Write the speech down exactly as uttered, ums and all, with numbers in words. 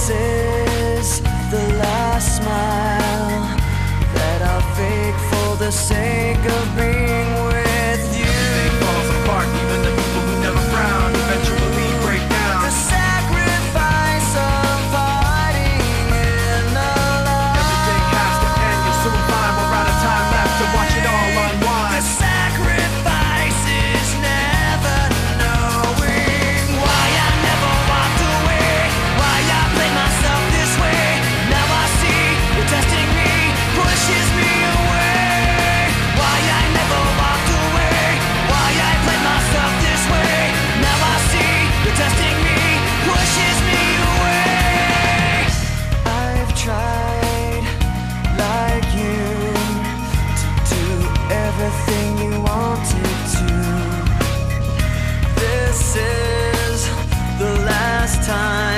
This is the last smile that I'll fake for the sake of being with you. Everything falls apart, even the people who never frown eventually break down. The sacrifice of parting in the light. Everything has to end, you'll soon find we're out of time left to watch it all unwind. The sacrifice is never knowing why I never walked away, why I played myself this way. Now I see you're testing me, pushes me away. Why I never walked away, why I played myself this way. Now I see you're testing me, pushes me away. I've tried like you to do everything you wanted to. This is the last time